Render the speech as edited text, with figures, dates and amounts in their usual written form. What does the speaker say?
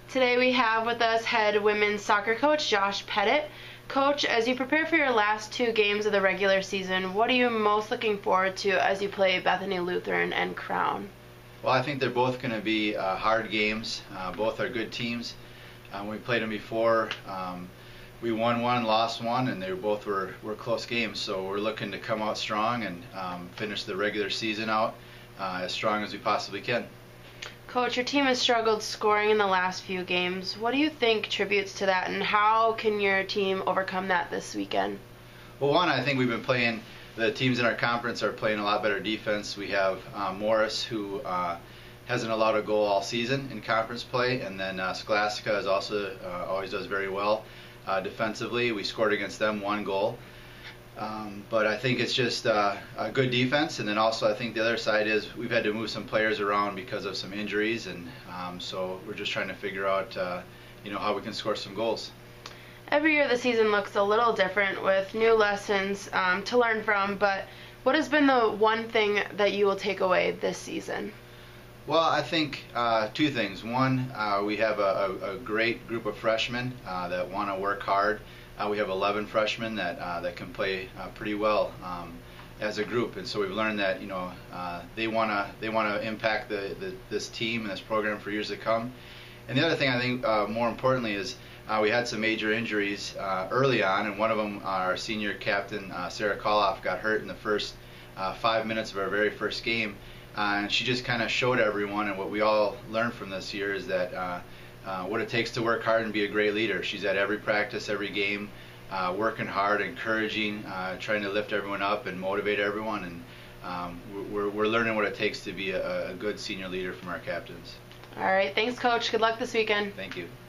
Today we have with us head women's soccer coach Josh Pettit. Coach, as you prepare for your last two games of the regular season, what are you most looking forward to as you play Bethany Lutheran and Crown? Well, I think they're both going to be hard games. Both are good teams. We played them before. We won one, lost one, and they both were close games. So we're looking to come out strong and finish the regular season out as strong as we possibly can. Coach, your team has struggled scoring in the last few games. What do you think contributes to that, and how can your team overcome that this weekend? Well, one, I think we've been playing, the teams in our conference are playing a lot better defense. We have Morris, who hasn't allowed a goal all season in conference play, and then Scholastica is also always does very well defensively. We scored against them one goal. But I think it's just a good defense, and then also I think the other side is we've had to move some players around because of some injuries, and so we're just trying to figure out how we can score some goals. Every year the season looks a little different with new lessons to learn from, but what has been the one thing that you will take away this season? Well, I think two things. One, we have a great group of freshmen that want to work hard. We have 11 freshmen that can play pretty well as a group, and so we've learned that they want to impact this team and this program for years to come. And the other thing I think more importantly is we had some major injuries early on, and one of them, our senior captain Sarah Koloff, got hurt in the first 5 minutes of our very first game, and she just kind of showed everyone, and what we all learned from this year is that what it takes to work hard and be a great leader. She's at every practice, every game, working hard, encouraging, trying to lift everyone up and motivate everyone, and we're learning what it takes to be a good senior leader from our captains. All right, thanks, Coach. Good luck this weekend. Thank you.